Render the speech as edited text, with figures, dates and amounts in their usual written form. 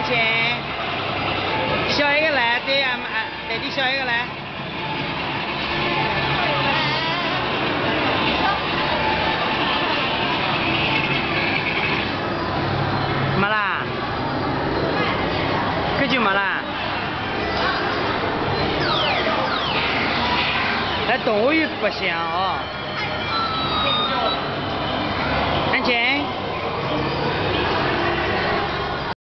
前，小一个来，对对你小一个来。没啦，这就没啦。来动物园不香哦。安全。